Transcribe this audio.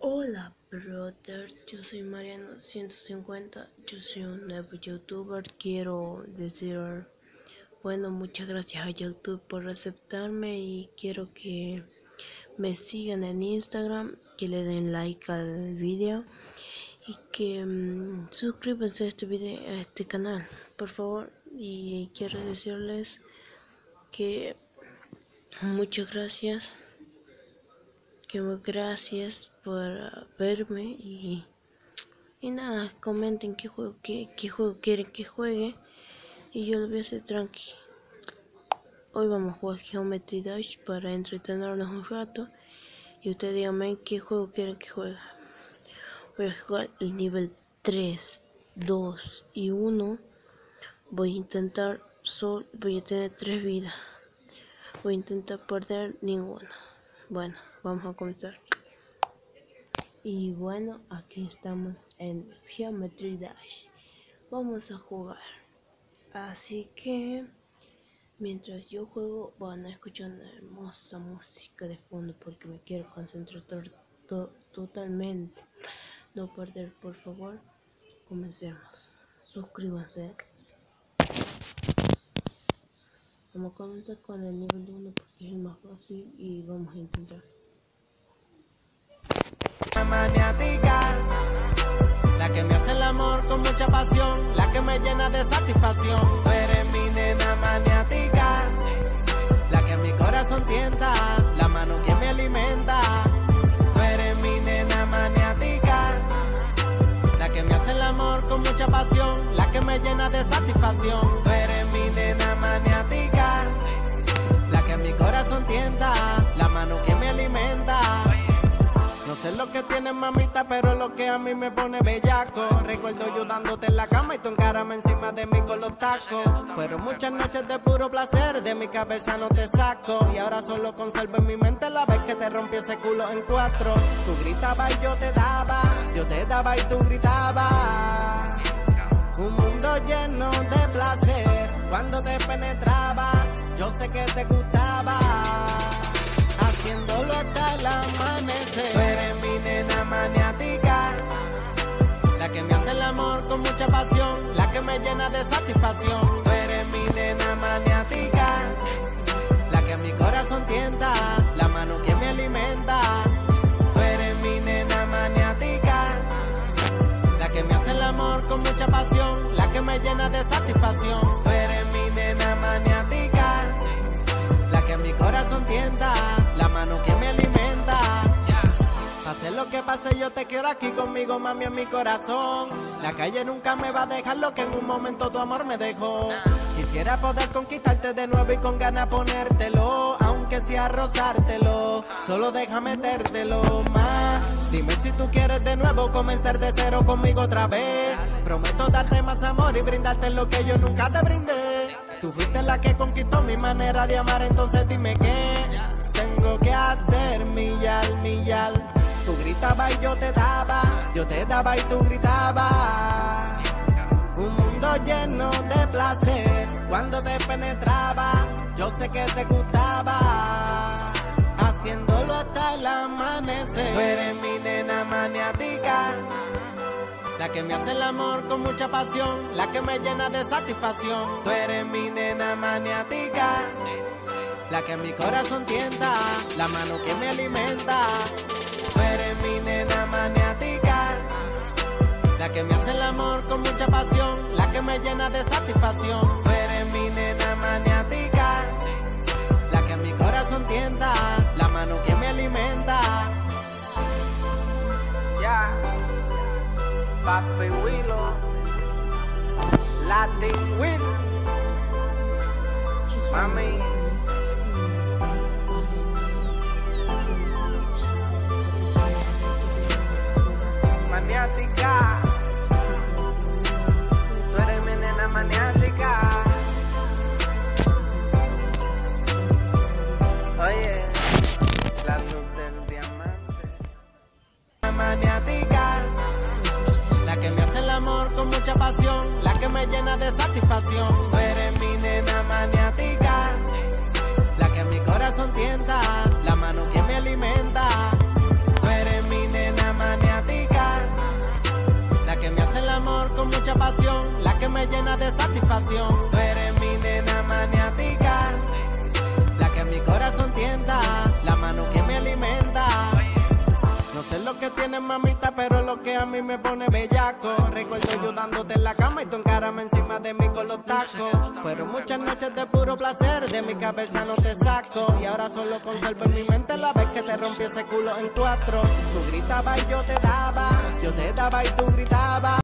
Hola brother, yo soy Mariano150, yo soy un nuevo youtuber. Quiero decir, bueno, muchas gracias a YouTube por aceptarme y quiero que me sigan en Instagram, que le den like al video y que suscríbanse a a este canal, por favor. Y quiero decirles que muchas gracias. Gracias por verme y nada, comenten qué juego quieren que juegue y yo lo voy a hacer tranqui. Hoy vamos a jugar Geometry Dash para entretenernos un rato y ustedes díganme qué juego quieren que juegue. Voy a jugar el nivel 3, 2 y 1. Voy a intentar voy a tener 3 vidas. Voy a intentar perder ninguna. Bueno, vamos a comenzar. Y bueno, aquí estamos en Geometry Dash. Vamos a jugar. Así que mientras yo juego van a escuchar una hermosa música de fondo porque me quiero concentrar totalmente. No perder, por favor. Comencemos. Suscríbanse. Vamos a comenzar con el nivel 1 porque es el más fácil y vamos a intentar. Maniática, la que me hace el amor con mucha pasión, la que me llena de satisfacción. Tú eres mi nena maniática, la que mi corazón tienta, la mano que me alimenta. Tú eres mi nena maniática, la que me hace el amor con mucha pasión, la que me llena de satisfacción. Tú eres mi nena maniática, la que mi corazón tienta, la mano que me alimenta. No sé lo que tienes, mamita, pero lo que a mí me pone bellaco. Recuerdo yo dándote en la cama y tú encárame encima de mí con los tacos. Fueron muchas noches de puro placer, de mi cabeza no te saco. Y ahora solo conservo en mi mente la vez que te rompí ese culo en 4. Tú gritabas y yo te daba y tú gritabas. Un mundo lleno de placer, cuando te penetraba, yo sé que te gustaba. Haciéndolo hasta el amanecer. Tú eres mi nena maniática, la que me hace el amor con mucha pasión, la que me llena de satisfacción. Tú eres mi nena maniática, la que mi corazón tienta, la mano que me alimenta. Tú eres mi nena maniática, la que me hace el amor con mucha pasión, la que me llena de satisfacción. Tú eres mi nena maniática, la que mi corazón tienta, la mano que me alimenta. Pase lo que pase, yo te quiero aquí conmigo, mami, en mi corazón. La calle nunca me va a dejar lo que en un momento tu amor me dejó. Quisiera poder conquistarte de nuevo y con ganas ponértelo, aunque sea rozártelo, solo deja metértelo más. Dime si tú quieres de nuevo comenzar de cero conmigo otra vez. Prometo darte más amor y brindarte lo que yo nunca te brindé. Tú fuiste la que conquistó mi manera de amar, entonces dime qué tengo que hacer, millal. Tú gritabas y yo te daba y tú gritabas. Un mundo lleno de placer, cuando te penetraba, yo sé que te gustaba. Haciéndolo hasta el amanecer. Tú eres mi nena maniática, la que me hace el amor con mucha pasión, la que me llena de satisfacción. Tú eres mi nena maniática, la que mi corazón tienta, la mano que me alimenta. Tú eres mi nena maniática, la que me hace el amor con mucha pasión, la que me llena de satisfacción. Tú eres mi nena maniática, la que mi corazón tienta, la mano que me alimenta. Ya, Papi Willow, Latin Will, mami. Maniática, tú eres mi nena maniática. Oye, la luz del diamante. Maniática, la que me hace el amor con mucha pasión, la que me llena de satisfacción. Tú eres mi nena maniática, la que mi corazón tienta, la mano que me alimenta. Tú eres mi nena maniática. pasión, la que me llena de satisfacción. Tú eres mi nena maniática, la que mi corazón tienta, la mano que me alimenta. No sé lo que tienes, mamita, pero lo que a mí me pone bellaco. Recuerdo yo dándote en la cama y tu encarame encima de mí con los tacos. Fueron muchas noches de puro placer, de mi cabeza no te saco. Y ahora solo conservo en mi mente la vez que te rompí ese culo en cuatro. Tú gritabas y yo te daba y tú gritabas.